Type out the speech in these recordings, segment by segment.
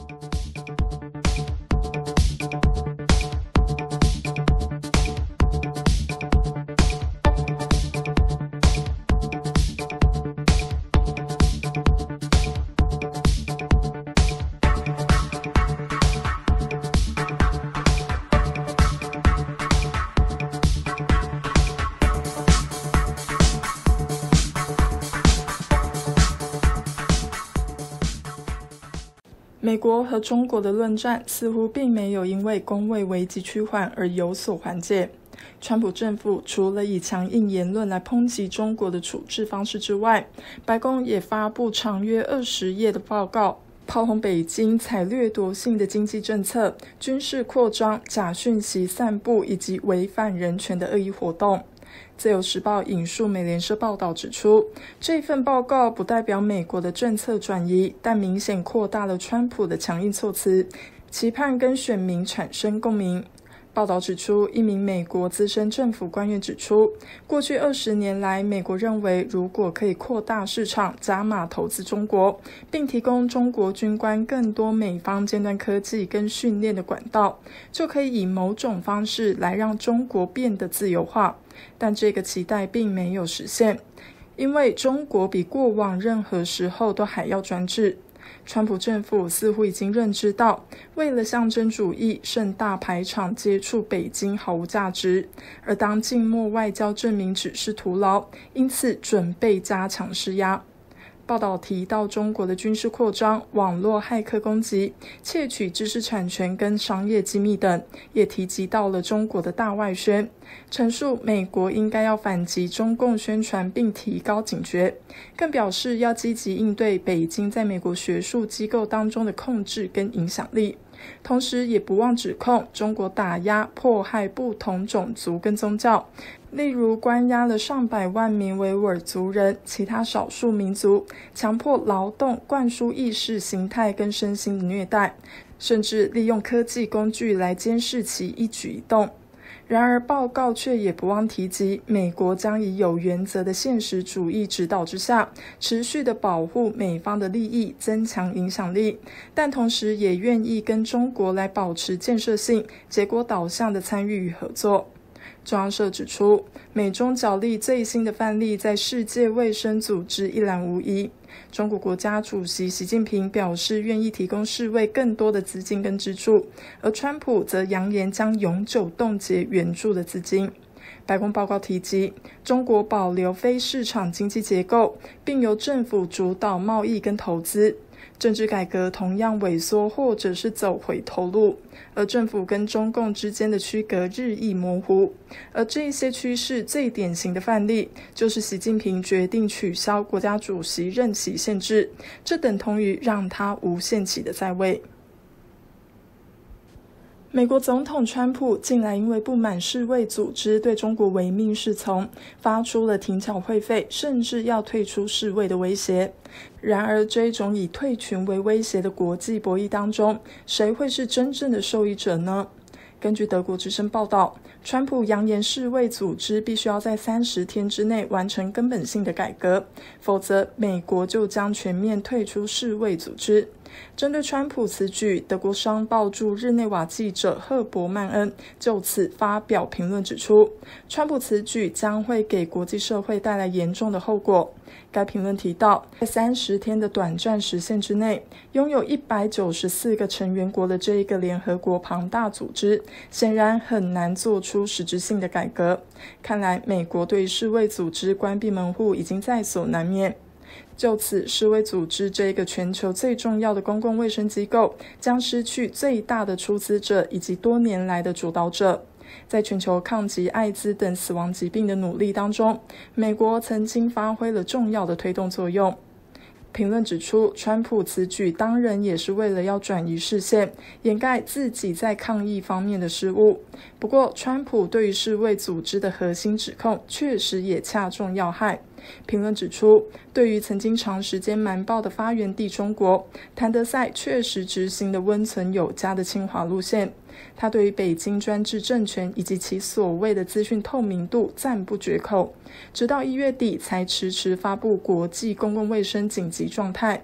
美国和中国的论战似乎并没有因为公卫危机趋缓而有所缓解。川普政府除了以强硬言论来抨击中国的处置方式之外，白宫也发布长约20页的报告，炮轰北京采掠夺性的经济政策、军事扩张、假讯息散布以及违反人权的恶意活动。自由时报引述美联社报道指出，这份报告不代表美国的政策转移，但明显扩大了川普的强硬措辞，期盼跟选民产生共鸣。报道指出，一名美国资深政府官员指出，过去20年来，美国认为如果可以扩大市场、加码投资中国，并提供中国军官更多美方尖端科技跟训练的管道，就可以以某种方式来让中国变得自由化。但这个期待并没有实现，因为中国比过往任何时候都还要专制。川普政府似乎已经认知到，为了象征主义，盛大排场接触北京毫无价值，而当静默外交证明只是徒劳，因此准备加强施压。报道提到中国的军事扩张、网络骇客攻击、窃取知识产权跟商业机密等，也提及到了中国的大外宣，陈述美国应该要反击中共宣传并提高警觉，更表示要积极应对北京在美国学术机构当中的控制跟影响力，同时也不忘指控中国打压、迫害不同种族跟宗教，例如关押了上百万名维吾尔族人、其他少数民族，强迫劳动、灌输意识形态跟身心的虐待，甚至利用科技工具来监视其一举一动。然而报告却也不忘提及，美国将以有原则的现实主义指导之下，持续的保护美方的利益，增强影响力，但同时也愿意跟中国来保持建设性、结果导向的参与与合作。中央社指出，美中角力最新的范例在世界卫生组织一览无遗。中国国家主席习近平表示愿意提供世卫更多的资金跟支柱，而川普则扬言将永久冻结援助的资金。白宫报告提及，中国保留非市场经济结构，并由政府主导贸易跟投资。政治改革同样萎缩或者是走回头路，而政府跟中共之间的区隔日益模糊。而这些趋势最典型的范例，就是习近平决定取消国家主席任期限制，这等同于让他无限期的在位。美国总统川普近来因为不满世卫组织对中国唯命是从，发出了停缴会费，甚至要退出世卫的威胁。然而，这种以退群为威胁的国际博弈当中，谁会是真正的受益者呢？根据德国之声报道，川普扬言世卫组织必须要在30天之内完成根本性的改革，否则美国就将全面退出世卫组织。针对川普此举，德国商报驻日内瓦记者赫伯曼恩就此发表评论指出，川普此举将会给国际社会带来严重的后果。该评论提到，在30天的短暂时限之内，拥有194个成员国的这一个联合国庞大组织，显然很难做出实质性的改革。看来美国对世卫组织关闭门户已经在所难免。就此，世卫组织这个全球最重要的公共卫生机构将失去最大的出资者以及多年来的主导者。在全球抗击艾滋等死亡疾病的努力当中，美国曾经发挥了重要的推动作用。评论指出，川普此举当然也是为了要转移视线，掩盖自己在抗疫方面的失误。不过，川普对于世卫组织的核心指控确实也恰中要害。评论指出，对于曾经长时间瞒报的发源地中国，谭德赛确实执行了温存有加的清华路线。他对于北京专制政权以及其所谓的资讯透明度赞不绝口，直到1月底才迟迟发布国际公共卫生紧急状态。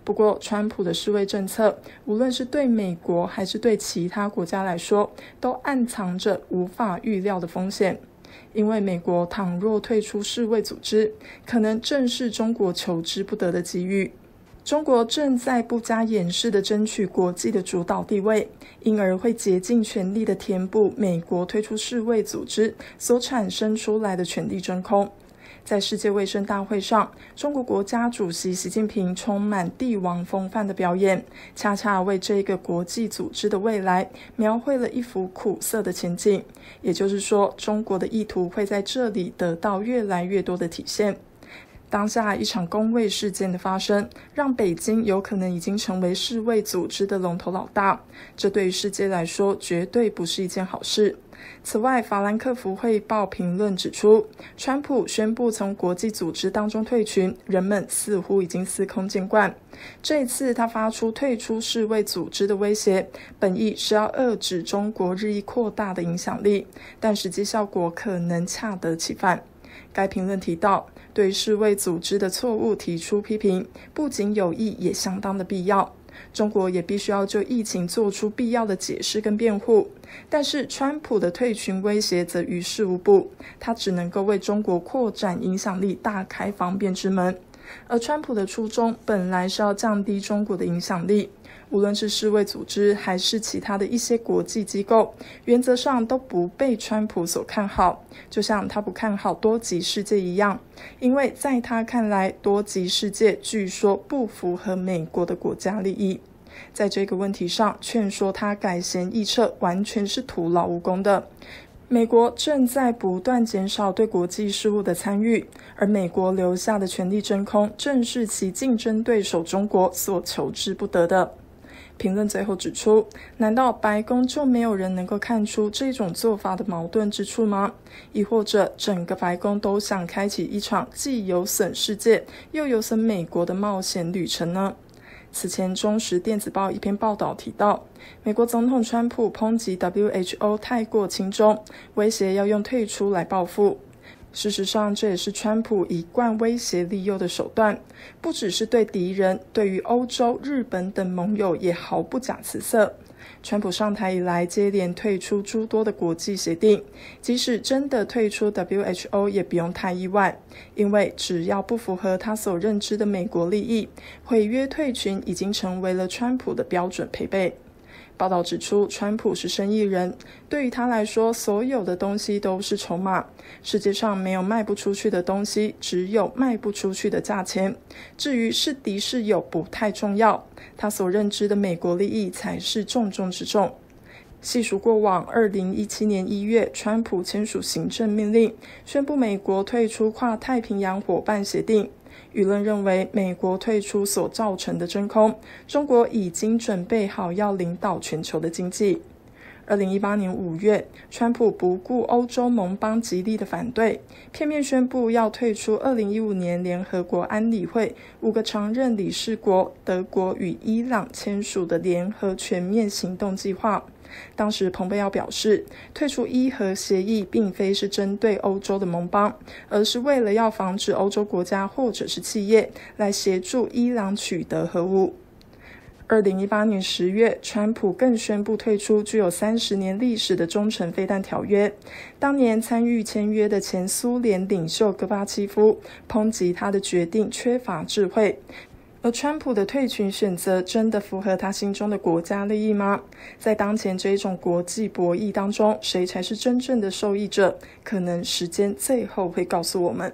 不过，川普的世卫政策，无论是对美国还是对其他国家来说，都暗藏着无法预料的风险。因为美国倘若退出世卫组织，可能正是中国求之不得的机遇。中国正在不加掩饰地争取国际的主导地位，因而会竭尽全力地填补美国退出世卫组织所产生出来的权力真空。在世界卫生大会上，中国国家主席习近平充满帝王风范的表演，恰恰为这个国际组织的未来描绘了一幅苦涩的前景。也就是说，中国的意图会在这里得到越来越多的体现。当下一场公卫事件的发生，让北京有可能已经成为世卫组织的龙头老大，这对于世界来说绝对不是一件好事。此外，法兰克福汇报评论指出，川普宣布从国际组织当中退群，人们似乎已经司空见惯。这一次他发出退出世卫组织的威胁，本意是要遏制中国日益扩大的影响力，但实际效果可能恰得其反。该评论提到，对世卫组织的错误提出批评，不仅有益，也相当的必要。中国也必须要就疫情做出必要的解释跟辩护，但是川普的退群威胁则于事无补，他只能够为中国扩展影响力大开方便之门。而川普的初衷本来是要降低中国的影响力，无论是世卫组织还是其他的一些国际机构，原则上都不被川普所看好，就像他不看好多极世界一样，因为在他看来，多极世界据说不符合美国的国家利益。在这个问题上，劝说他改弦易辙完全是徒劳无功的。美国正在不断减少对国际事务的参与，而美国留下的权力真空，正是其竞争对手中国所求之不得的。评论最后指出，难道白宫就没有人能够看出这种做法的矛盾之处吗？亦或者整个白宫都想开启一场既有损世界又有损美国的冒险旅程呢？此前中时电子报一篇报道提到，美国总统川普抨击 WHO 太过轻重，威胁要用退出来报复。事实上，这也是川普一贯威胁利诱的手段，不只是对敌人，对于欧洲、日本等盟友也毫不假辞色。川普上台以来，接连退出诸多的国际协定，即使真的退出 WHO 也不用太意外，因为只要不符合他所认知的美国利益，毁约退群已经成为了川普的标准配备。报道指出，川普是生意人，对于他来说，所有的东西都是筹码。世界上没有卖不出去的东西，只有卖不出去的价钱。至于是敌是友不太重要，他所认知的美国利益才是重中之重。细数过往，2017年1月，川普签署行政命令，宣布美国退出跨太平洋伙伴协定。舆论认为，美国退出所造成的真空，中国已经准备好要领导全球的经济。2018年5月，川普不顾欧洲盟邦极力的反对，片面宣布要退出2015年联合国安理会5个常任理事国德国与伊朗签署的联合全面行动计划。当时蓬佩奥表示，退出伊核协议并非是针对欧洲的盟邦，而是为了要防止欧洲国家或者是企业来协助伊朗取得核武。2018年10月，川普更宣布退出具有30年历史的中程飞弹条约。当年参与签约的前苏联领袖戈巴契夫抨击他的决定缺乏智慧。而川普的退群选择真的符合他心中的国家利益吗？在当前这一种国际博弈当中，谁才是真正的受益者？可能时间最后会告诉我们。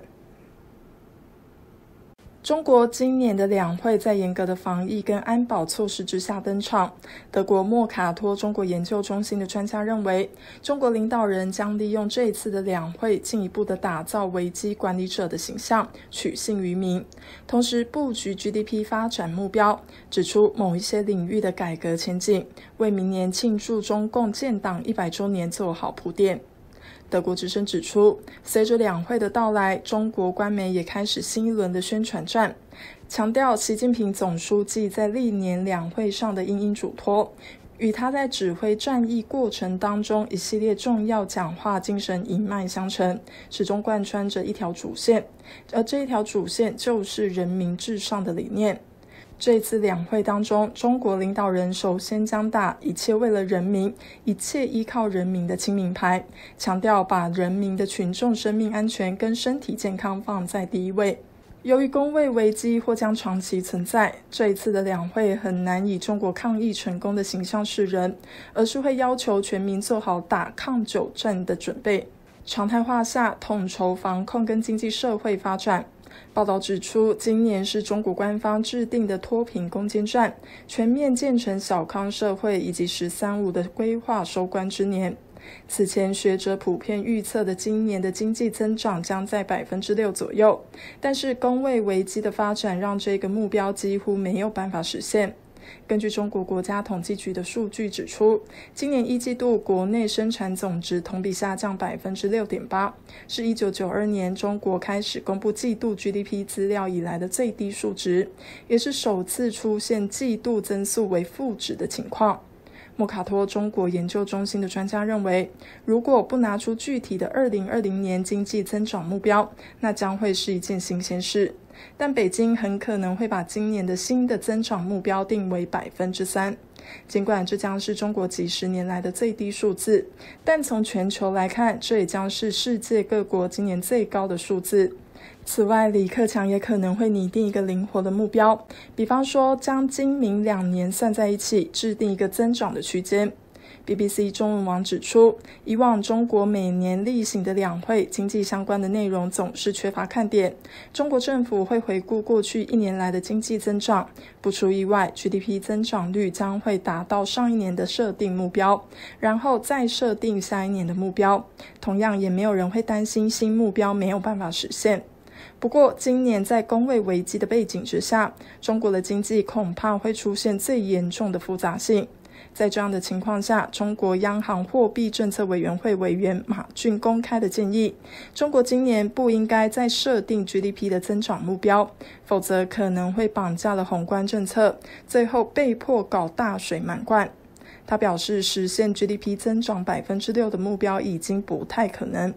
中国今年的两会在严格的防疫跟安保措施之下登场。德国莫卡托中国研究中心的专家认为，中国领导人将利用这一次的两会，进一步的打造危机管理者的形象，取信于民，同时布局 GDP 发展目标，指出某一些领域的改革前景，为明年庆祝中共建党100周年做好铺垫。德国之声指出，随着两会的到来，中国官媒也开始新一轮的宣传战，强调习近平总书记在历年两会上的殷殷嘱托，与他在指挥战役过程当中一系列重要讲话精神一脉相承，始终贯穿着一条主线，而这一条主线就是人民至上的理念。 这一次两会当中，中国领导人首先将打一切为了人民，一切依靠人民的亲民牌，强调把人民的群众生命安全跟身体健康放在第一位。由于公卫危机或将长期存在，这一次的两会很难以中国抗疫成功的形象示人，而是会要求全民做好打抗9战的准备，常态化下统筹防控跟经济社会发展。报道指出，今年是中国官方制定的脱贫攻坚战、全面建成小康社会以及“13+5”的规划收官之年。此前学者普遍预测的今年的经济增长将在 6% 左右，但是公卫危机的发展让这个目标几乎没有办法实现。根据中国国家统计局的数据指出，今年一季度国内生产总值同比下降 6.8%， 是1992年中国开始公布季度 GDP 资料以来的最低数值，也是首次出现季度增速为负值的情况。莫卡托中国研究中心的专家认为，如果不拿出具体的2020年经济增长目标，那将会是一件新鲜事。但北京很可能会把今年的新的增长目标定为 3%。尽管这将是中国几十年来的最低数字，但从全球来看，这也将是世界各国今年最高的数字。此外，李克强也可能会拟定一个灵活的目标，比方说将今明2年算在一起，制定一个增长的区间。BBC 中文网指出，以往中国每年例行的两会经济相关的内容总是缺乏看点，中国政府会回顾过去1年来的经济增长，不出意外 GDP 增长率将会达到上一年的设定目标，然后再设定下一年的目标，同样也没有人会担心新目标没有办法实现。不过今年在公卫危机的背景之下，中国的经济恐怕会出现最严重的复杂性。在这样的情况下，中国央行货币政策委员会委员马骏公开的建议，中国今年不应该再设定 GDP 的增长目标，否则可能会绑架了宏观政策，最后被迫搞大水漫灌。他表示，实现 GDP 增长 6% 的目标已经不太可能，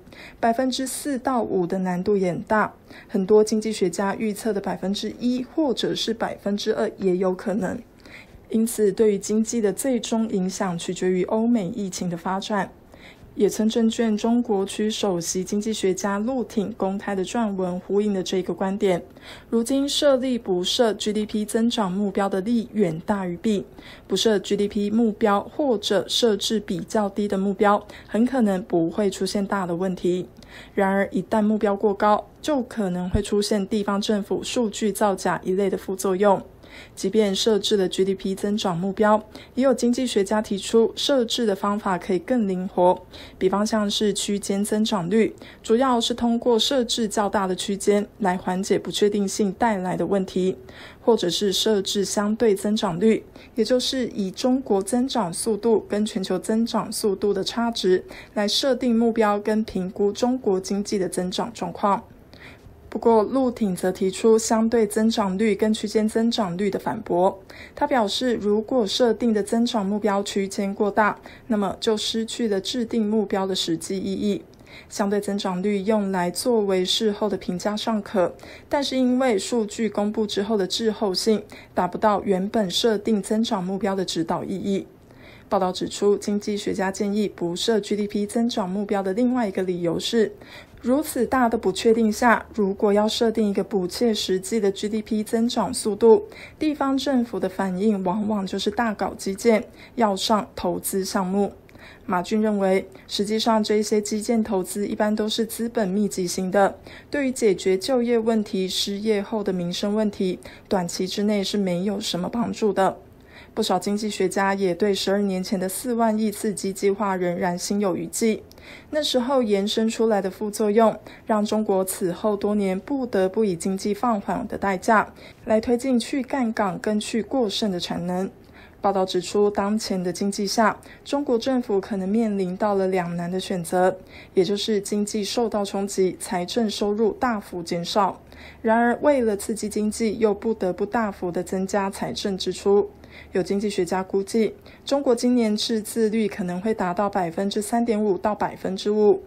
4%到5% 的难度也很大，很多经济学家预测的 1% 或者是 2% 也有可能。因此，对于经济的最终影响取决于欧美疫情的发展。野村证券中国区首席经济学家陆挺公开的撰文呼应了这个观点。如今设立不设 GDP 增长目标的利远大于弊，不设 GDP 目标或者设置比较低的目标，很可能不会出现大的问题。然而一旦目标过高，就可能会出现地方政府数据造假一类的副作用。即便设置了 GDP 增长目标，也有经济学家提出设置的方法可以更灵活，比方像是区间增长率，主要是通过设置较大的区间来缓解不确定性带来的问题，或者是设置相对增长率，也就是以中国增长速度跟全球增长速度的差值来设定目标跟评估中国经济的增长状况。不过陆挺则提出相对增长率跟区间增长率的反驳。他表示，如果设定的增长目标区间过大，那么就失去了制定目标的实际意义。相对增长率用来作为事后的评价尚可，但是因为数据公布之后的滞后性，达不到原本设定增长目标的指导意义。报道指出，经济学家建议不设 GDP 增长目标的另外一个理由是，如此大的不确定下，如果要设定一个不切实际的 GDP 增长速度，地方政府的反应往往就是大搞基建，要上投资项目。马骏认为，实际上这些基建投资一般都是资本密集型的，对于解决就业问题、失业后的民生问题，短期之内是没有什么帮助的。不少经济学家也对12年前的4万亿刺激计划仍然心有余悸。那时候延伸出来的副作用，让中国此后多年不得不以经济放缓的代价，来推进去干港跟去过剩的产能。报道指出，当前的经济下，中国政府可能面临到了两难的选择，也就是经济受到冲击，财政收入大幅减少。然而为了刺激经济，又不得不大幅的增加财政支出。有经济学家估计，中国今年赤字率可能会达到 3.5% 到 5%。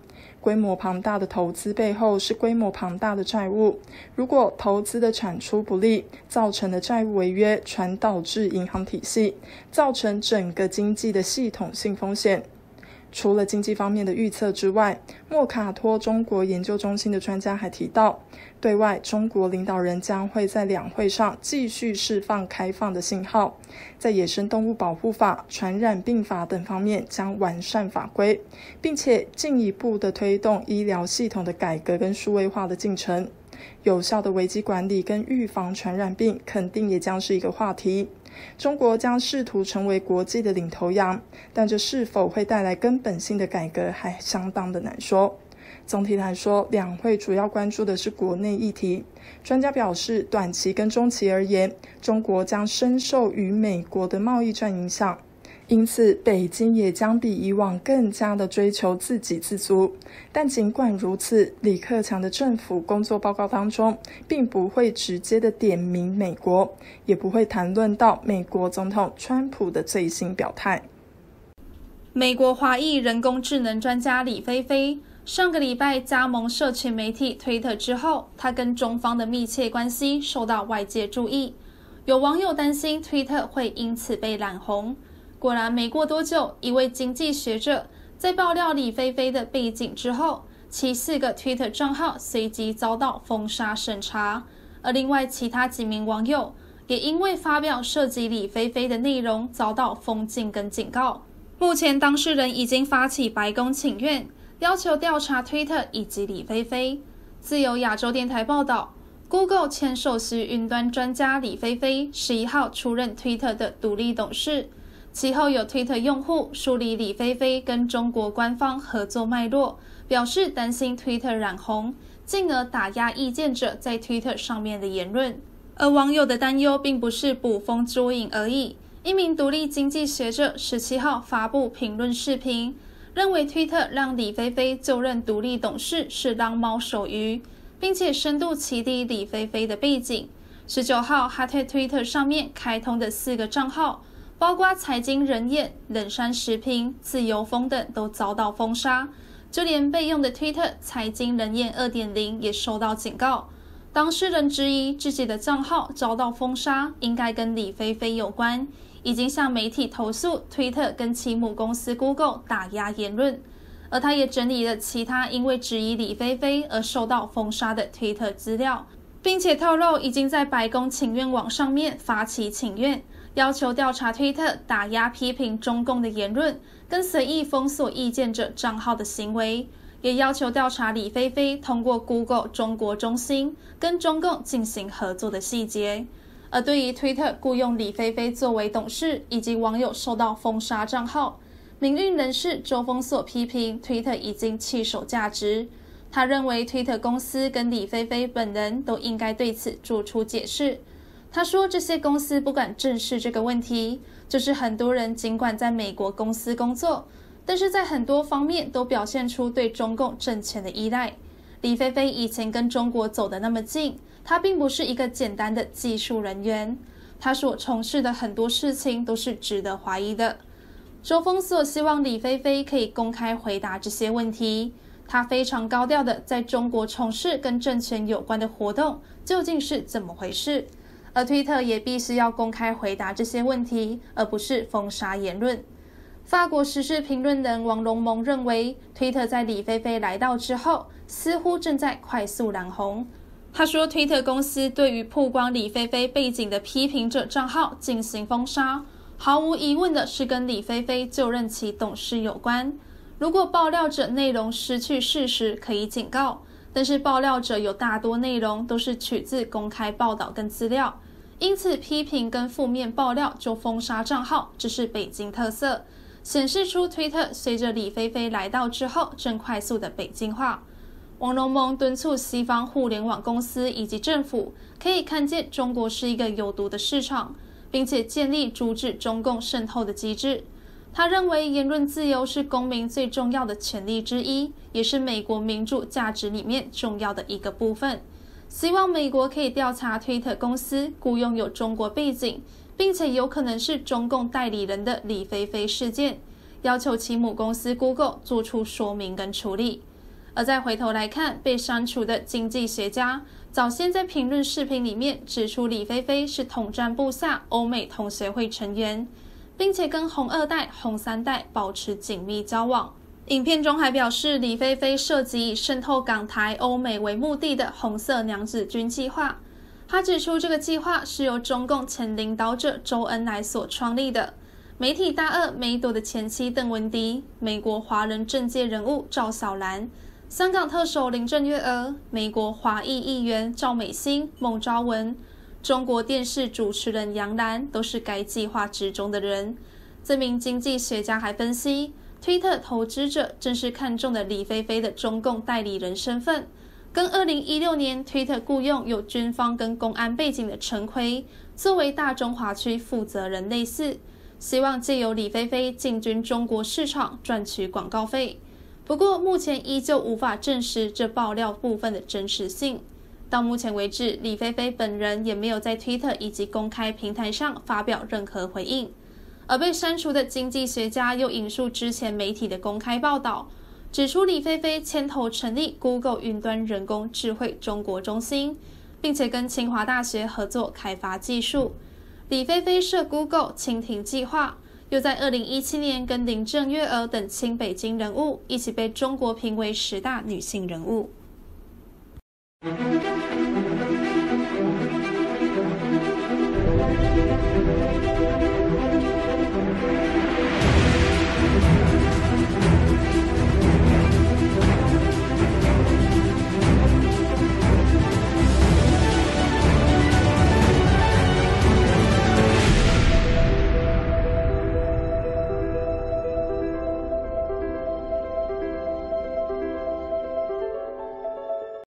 规模庞大的投资背后是规模庞大的债务。如果投资的产出不利，造成的债务违约传导至银行体系，造成整个经济的系统性风险。除了经济方面的预测之外，莫卡托中国研究中心的专家还提到，对外中国领导人将会在两会上继续释放开放的信号，在野生动物保护法、传染病法等方面将完善法规，并且进一步的推动医疗系统的改革跟数位化的进程。有效的危机管理跟预防传染病肯定也将是一个话题。中国将试图成为国际的领头羊，但这是否会带来根本性的改革还相当的难说。总体来说，两会主要关注的是国内议题。专家表示，短期跟中期而言，中国将深受与美国的贸易战影响，因此北京也将比以往更加的追求自给自足。但尽管如此，李克强的政府工作报告当中并不会直接的点名美国，也不会谈论到美国总统川普的最新表态。 美国华裔人工智能专家李飞飞上个礼拜加盟社群媒体推特之后，他跟中方的密切关系受到外界注意，有网友担心推特会因此被染红。果然没过多久，一位经济学者在爆料李飞飞的背景之后，其4个 Twitter 账号随即遭到封杀审查，而另外其他几名网友也因为发表涉及李飞飞的内容遭到封禁跟警告。目前当事人已经发起白宫请愿，要求调查 Twitter 以及李飞飞。自由亚洲电台报道， Google 前首席云端专家李飞飞11号出任 Twitter 的独立董事。其后有 Twitter 用户梳理李飞飞跟中国官方合作脉络，表示担心 Twitter 染红，进而打压意见者在 Twitter 上面的言论。而网友的担忧并不是捕风捉影而已，一名独立经济学者17号发布评论视频，认为 Twitter 让李飞飞就任独立董事是让猫手鱼，并且深度起底李飞飞的背景。19号他在 Twitter 上面开通的4个账号，包括财经人眼、冷山食品、自由风等都遭到封杀，就连备用的 Twitter 财经人眼 2.0 也收到警告。当事人质疑自己的账号遭到封杀应该跟李飞飞有关，已经向媒体投诉 Twitter 跟其母公司 Google 打压言论。而他也整理了其他因为质疑李飞飞而受到封杀的 Twitter 资料，并且透露已经在白宫请愿网上面发起请愿，要求调查推特打压批评中共的言论跟随意封锁意见者账号的行为，也要求调查李飞飞通过 Google 中国中心跟中共进行合作的细节。而对于推特雇用李飞飞作为董事以及网友受到封杀账号，民运人士周峰所批评推特已经弃守价值。他认为推特公司跟李飞飞本人都应该对此做出解释。他说这些公司不敢正视这个问题，就是很多人尽管在美国公司工作，但是在很多方面都表现出对中共政权的依赖。李飞飞以前跟中国走得那么近，他并不是一个简单的技术人员，他所从事的很多事情都是值得怀疑的。周峰所希望李飞飞可以公开回答这些问题，他非常高调的在中国从事跟政权有关的活动究竟是怎么回事，而推特也必须要公开回答这些问题，而不是封杀言论。法国时事评论人王龙蒙认为，推特在李飞飞来到之后似乎正在快速染红。他说推特公司对于曝光李飞飞背景的批评者账号进行封杀，毫无疑问的是跟李飞飞就任其董事有关。如果爆料者内容失去事实可以警告，但是爆料者有大多内容都是取自公开报道跟资料，因此批评跟负面爆料就封杀账号，这是北京特色，显示出推特随着李飞飞来到之后正快速的北京化。王龙蒙敦促西方互联网公司以及政府可以看见中国是一个有毒的市场，并且建立阻止中共渗透的机制。他认为言论自由是公民最重要的权利之一，也是美国民主价值里面重要的一个部分。希望美国可以调查推特公司雇佣有中国背景，并且有可能是中共代理人的李飞飞事件，要求其母公司 Google 做出说明跟处理。 而再回头来看被删除的经济学家，早先在评论视频里面指出李飞飞是统战部下欧美同学会成员，并且跟红二代、红三代保持紧密交往。影片中还表示，李飞飞涉及以渗透港台、欧美为目的的红色娘子军计划。他指出，这个计划是由中共前领导者周恩来所创立的。媒体大鳄梅朵的前妻邓文迪、美国华人政界人物赵小兰、香港特首林郑月娥、美国华裔议员赵美心、孟昭文、中国电视主持人杨澜都是该计划之中的人。这名经济学家还分析，推特投资者正是看中了李飞飞的中共代理人身份，跟2016年推特雇用有军方跟公安背景的陈奎作为大中华区负责人类似，希望借由李飞飞进军中国市场赚取广告费。不过目前依旧无法证实这爆料部分的真实性。到目前为止，李飞飞本人也没有在推特以及公开平台上发表任何回应。而被删除的经济学家又引述之前媒体的公开报道，指出李飞飞牵头成立 Google 云端人工智慧中国中心，并且跟清华大学合作开发技术。李飞飞涉 Google 蜻蜓计划，又在2017年跟林郑月娥等亲北京人物一起被中国评为10大女性人物。